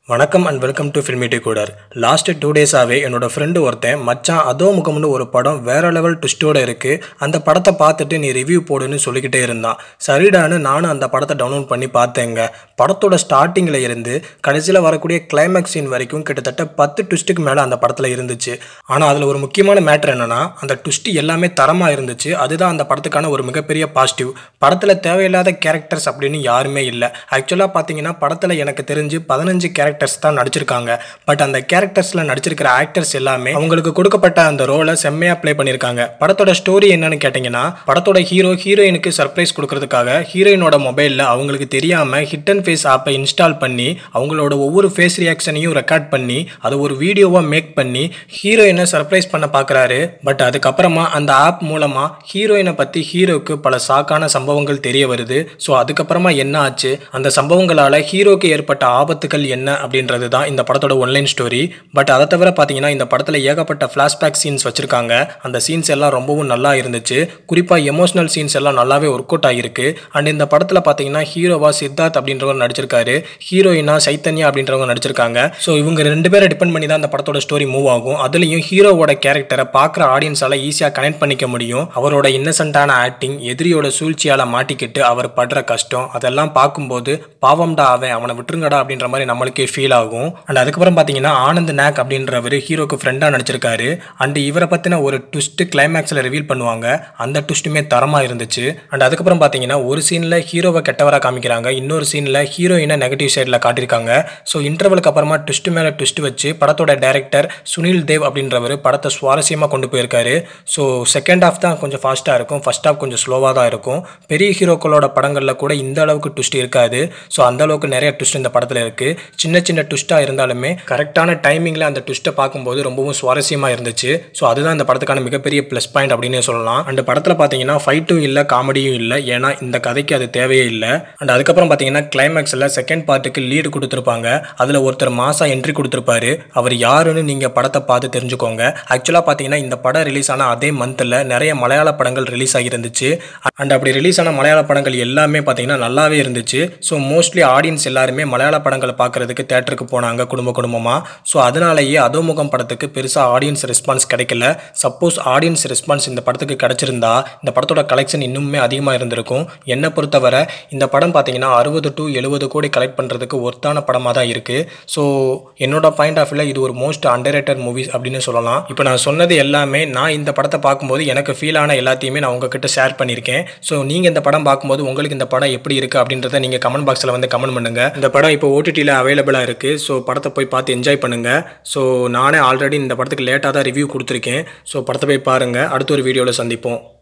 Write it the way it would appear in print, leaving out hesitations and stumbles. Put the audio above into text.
வணக்கம் and welcome to Filmi Koodar. Last 2 டேஸாகவே என்னோட ஃப்ரெண்டு ஒருத்தன் மச்சான் அதோ முகம்னு ஒரு படம் வேற லெவல் ட்விஸ்டோட இருக்குது, அந்த படத்தை பார்த்துட்டு நீ ரிவ்யூ போடுன்னு சொல்லிக்கிட்டே இருந்தான். சரிடான்னு நானும் அந்த படத்தை டவுன்லோட் பண்ணி பார்த்தேங்க. படத்தோட ஸ்டார்டிங்கில் இருந்து கடைசியில் வரக்கூடிய கிளைமேக்ஸ் சீன் வரைக்கும் கிட்டத்தட்ட 10 ட்விஸ்ட்டுக்கு மேலே அந்த படத்தில் இருந்துச்சு. ஆனால் அதில் ஒரு முக்கியமான மேட்ரு என்னென்னா, அந்த ட்விஸ்ட் எல்லாமே தரமாக இருந்துச்சு. அதுதான் அந்த படத்துக்கான ஒரு மிகப்பெரிய பாசிட்டிவ். படத்தில் தேவையில்லாத கேரக்டர்ஸ் அப்படின்னு யாருமே இல்லை. ஆக்சுவலாக பார்த்தீங்கன்னா படத்தில் எனக்கு தெரிஞ்சு 15 கேரக்டர்ஸ் தான் நடிச்சிருக்காங்க. பட் அந்த கேரக்டர்ஸ்ல நடிச்சிருக்கிற ஆக்டர்ஸ் எல்லாமே அவங்களுக்கு கொடுக்கப்பட்ட அந்த ரோலை செம்மையா ப்ளே பண்ணியிருக்காங்க. படத்தோட ஸ்டோரி என்னன்னு கேட்டீங்கன்னா, படத்தோட ஹீரோயினுக்கு சர்ப்ரைஸ் கொடுக்கறதுக்காக ஹீரோயினோட மொபைல்ல அவங்களுக்கு தெரியாம ஹிட் அண்ட் ஃபேஸ் ஆப்பை இன்ஸ்டால் பண்ணி அவங்களோட ஒவ்வொரு ஃபேஸ் ரியாக்ஷனையும் ரெக்கார்ட் பண்ணி அதை ஒரு வீடியோவா மேக் பண்ணி ஹீரோயினை சர்ப்ரைஸ் பண்ண பார்க்குறாரு. பட் அதுக்கப்புறமா அந்த ஆப் மூலமா ஹீரோயினை பத்தி ஹீரோக்கு பல சாக்கான சம்பவங்கள் தெரிய வருது. ஸோ அதுக்கப்புறமா என்ன ஆச்சு, அந்த சம்பவங்களால ஹீரோக்கு ஏற்பட்ட ஆபத்துகள் என்ன அப்படின்றது தான் இந்த படத்தோட ஒன்லைன் ஸ்டோரி. பட் அதை தவிர பார்த்தீங்கன்னா இந்த படத்தில் ஏகப்பட்ட ஃப்ளாஷ்பேக் சீன்ஸ் வச்சிருக்காங்க. அந்த சீன்ஸ் எல்லாம் ரொம்பவும் நல்லா இருந்துச்சு. குறிப்பாக எமோஷனல் சீன்ஸ் எல்லாம் நல்லாவே ஒர்க் அவுட் ஆகிருக்கு. அண்ட் இந்த படத்தில் பார்த்தீங்கன்னா ஹீரோவா சித்தார்த் அப்படின்றவர் நடிச்சிருக்காரு, ஹீரோயினா சைத்தன்யா அப்படின்றவங்க நடிச்சிருக்காங்க. ஸோ இவங்க 2 பேரை டிபெண்ட் பண்ணி தான் அந்த படத்தோட ஸ்டோரி மூவ் ஆகும். அதுலேயும் ஹீரோவோட கேரக்டரை பார்க்குற ஆடியன்ஸால ஈஸியாக கனெக்ட் பண்ணிக்க முடியும். அவரோட இன்னசென்ட்டான ஆக்டிங், எதிரியோட சூழ்ச்சியால் மாட்டிக்கிட்டு அவர் படுற கஷ்டம், அதெல்லாம் பார்க்கும்போது பாவம்டா அவனை விட்டுருங்கடா அப்படின்ற மாதிரி நம்மளுக்கே ஃபீல் ஆகும். அண்ட் அதுக்கப்புறம் பார்த்தீங்கன்னா ஆனந்த் நாக் அப்படின்றவர் ஹீரோக்கு ஃப்ரெண்டாக நடிச்சிருக்காரு. அண்ட் இவரை பற்றின ஒரு ட்விஸ்ட் கிளைமேக்ஸில் ரிவீல் பண்ணுவாங்க. அந்த ட்விஸ்ட்டுமே தரமாக இருந்துச்சு. அண்ட் அதுக்கப்புறம் பார்த்தீங்கன்னா ஒரு சீனில் ஹீரோவை கெட்டவராக காமிக்கிறாங்க, இன்னொரு சீனில் ஹீரோயினை நெகட்டிவ் சைடில் காட்டியிருக்காங்க. ஸோ இன்டர்வலுக்கு அப்புறமா ட்விஸ்ட் மேலே ட்விஸ்ட் வச்சு படத்தோட டைரக்டர் சுனில் தேவ் அப்படின்றவர் படத்தை சுவாரஸ்யமாக கொண்டு போயிருக்காரு. ஸோ செகண்ட் ஹாஃப் தான் கொஞ்சம் ஃபாஸ்ட்டாக இருக்கும், ஃபர்ஸ்ட் ஹாஃப் கொஞ்சம் ஸ்லோவாக தான் இருக்கும். பெரிய ஹீரோக்களோட படங்களில் கூட இந்த அளவுக்கு ட்விஸ்ட் இருக்காது. ஸோ அந்த அளவுக்கு நிறைய ட்விஸ்ட் இந்த படத்தில் இருக்குது. சின்ன சின்ன ட்விஸ்ட்டாக இருந்தாலுமே கரெக்டான டைமிங்கில் அந்த ட்விஸ்ட்டை பார்க்கும்போது ரொம்பவும் சுவாரஸ்யமாக இருந்துச்சு. ஸோ அதுதான் இந்த படத்துக்கான மிகப்பெரிய ப்ளஸ் பாயிண்ட் அப்படின்னு சொல்லலாம். அண்ட் படத்தில் பார்த்தீங்கன்னா ஃபைட்டும் இல்லை, காமெடியும் இல்லை, ஏன்னா இந்த கதைக்கு அது தேவையே இல்லை. அண்ட் அதுக்கப்புறம் பார்த்தீங்கன்னா கிளைமேக்ஸில் செகண்ட் பார்ட்டுக்கு லீடு கொடுத்துருப்பாங்க. அதில் ஒருத்தர் மாசா என்ட்ரி கொடுத்துருப்பாரு. அவர் யாருன்னு நீங்கள் படத்தை பார்த்து தெரிஞ்சுக்கோங்க. ஆக்சுவலாக பார்த்தீங்கன்னா இந்த படம் ரிலீஸ் ஆன அதே மந்தில் நிறைய மலையாள படங்கள் ரிலீஸ் ஆகியிருந்துச்சு. அண்ட் அப்படி ரிலீஸ் ஆன மலையாள படங்கள் எல்லாமே பார்த்தீங்கன்னா நல்லாவே இருந்துச்சு. ஸோ மோஸ்ட்லி ஆடியன்ஸ் எல்லாருமே மலையாள படங்களை பார்க்குறதுக்கு தேட்டருக்கு போனாங்க குடும்பமாக. ஸோ அதனாலேயே அதோமுகம் படத்துக்கு பெருசாக ஆடியன்ஸ் ரெஸ்பான்ஸ் கிடைக்கல. சப்போஸ் ஆடியன்ஸ் ரெஸ்பான்ஸ் இந்த படத்துக்கு கிடைச்சிருந்தா இந்த படத்தோட கலெக்ஷன் இன்னுமே அதிகமாக இருந்திருக்கும். என்னை பொறுத்தவரை இந்த படம் பார்த்தீங்கன்னா 60 to 70 கோடி கலெக்ட் பண்ணுறதுக்கு ஒர்த்தான படமாக தான் இருக்குது. ஸோ என்னோட பாயிண்ட் ஆஃப் வியூவில் இது ஒரு மோஸ்ட் அண்டர்ரேட்டட் மூவிஸ் அப்படின்னு சொல்லலாம். இப்போ நான் சொன்னது எல்லாமே நான் இந்த படத்தை பார்க்கும்போது எனக்கு ஃபீல் ஆன எல்லாத்தையுமே நான் உங்ககிட்ட ஷேர் பண்ணியிருக்கேன். ஸோ நீங்கள் இந்த படம் பார்க்கும்போது உங்களுக்கு இந்த படம் எப்படி இருக்குது அப்படின்றத நீங்கள் கமெண்ட் பாக்ஸில் வந்து கமெண்ட் பண்ணுங்கள். இந்த படம் இப்போ ஓடிடியில் அவைலபிளாக இருக்குது. ஸோ படத்தை போய் பார்த்து என்ஜாய் பண்ணுங்கள். ஸோ நானே ஆல்ரெடி இந்த படத்துக்கு லேட்டாக தான் ரிவ்யூ கொடுத்துருக்கேன். ஸோ படத்தை போய் பாருங்கள். அடுத்த ஒரு வீடியோவில் சந்திப்போம்.